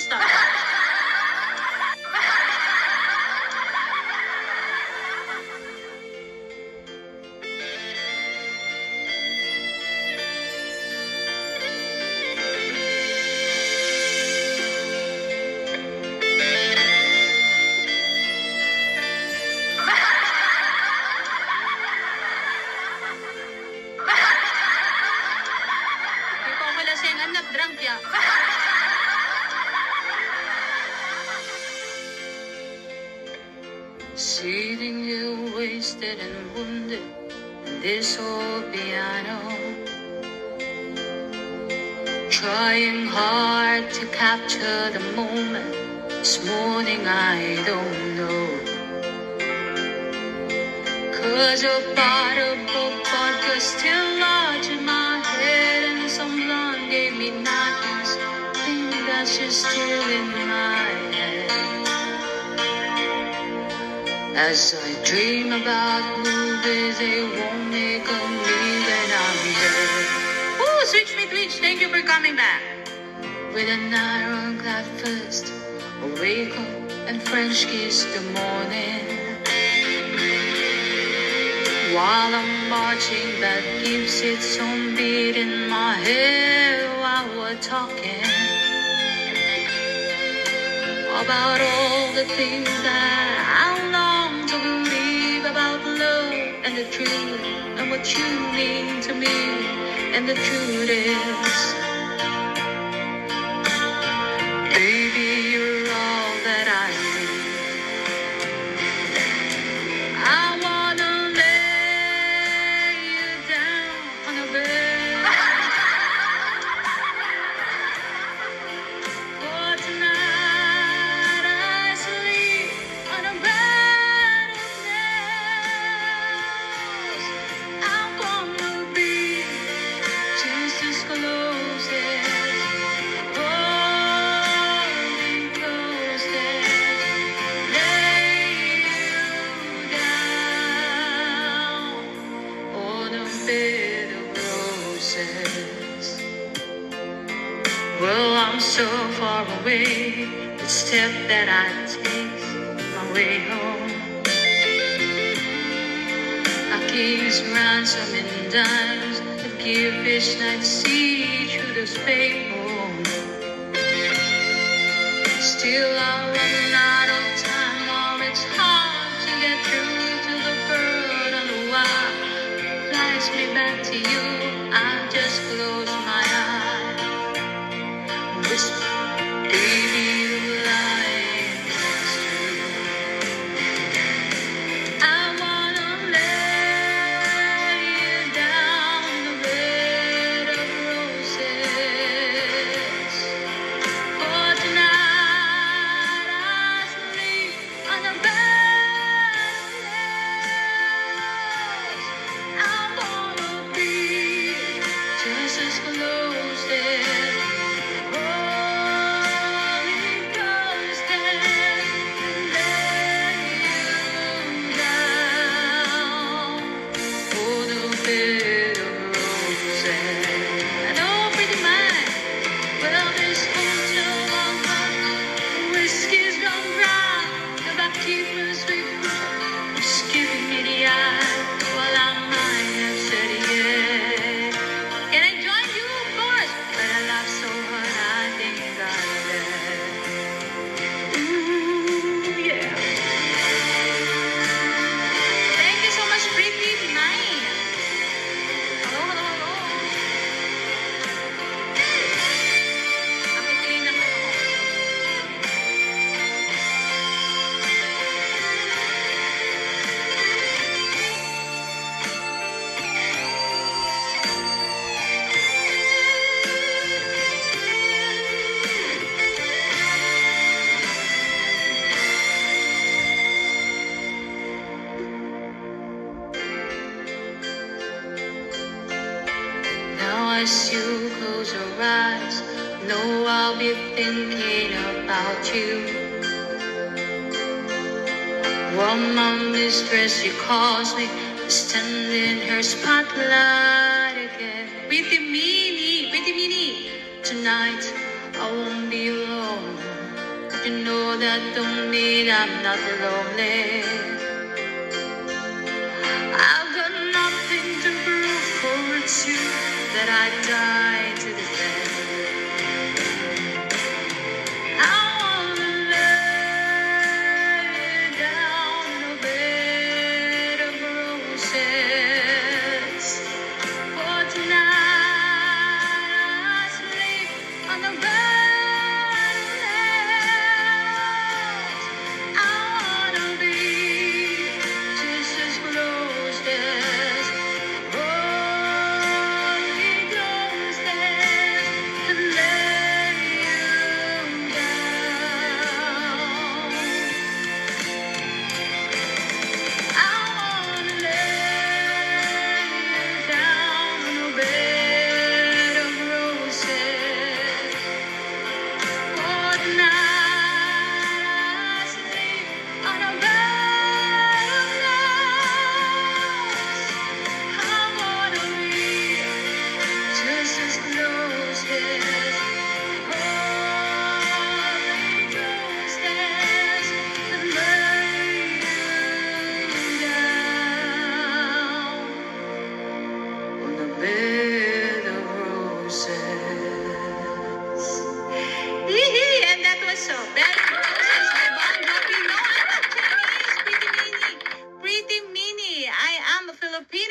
stop. I'm not drunk yet. Sitting here wasted and wounded in this old piano, trying hard to capture the moment. This morning I don't know, 'cause a bottle of vodka still lodged in my head, and some blonde gave me nightmares. Think that she's still in my head. As I dream about movies, they won't make of me when I'm here. Ooh, switch me Twitch, thank you for coming back. With an ironclad fist, I wake up and French kiss the morning. While I'm marching, that keeps its own beat in my head while we're talking about all the things that I long to believe about love and the truth and what you mean to me. And the truth is, baby, you're all that I need. I wanna lay you down on a bed for tonight. I sleep on a bed of nails. I wanna be just as close as, holding close as, lay you down on a bed of roses. Well, I'm so far away, the step that I take my way home. I keep ransom and dimes that give each night see through the paper. Still I run out of time, or it's hard to get through to the bird on the wire. Flies me back to you, I just close my eyes, whisper, baby, the line is true. I wanna lay you down the bed of roses. For tonight I sleep on a bed of nails. I wanna be just as close as, holding close as, lay you down on a bed of roses. I know, pretty mind. Well, this hotel won't run, whiskey's gone dry, the barkeeper's recruit is giving me the eye, while I might have said yes. Can I join you? Of course. But I laughed so hard, I think I left. Ooh, yeah. Thank you so much, Pretty Nine. Hello, hello, hello. Nakikinig ako. Now as you close your eyes, know I'll be thinking about you. While my mistress, she calls me, stand in her spotlight again. Pretty Minnie, tonight I won't be alone. you know that don't mean I'm not lonely. I've got nothing to prove, for it's you that I die to defend. I wanna lay down in a bed of roses. For tonight I sleep on the bed of nails. I wanna be just as close as Holy Ghost and lay you down. I wanna lay you down on a bed of roses. For tonight I sleep on a bed of nails. I wanna be just as close as Holy Ghost and lay you down on a bed of roses. And that was so very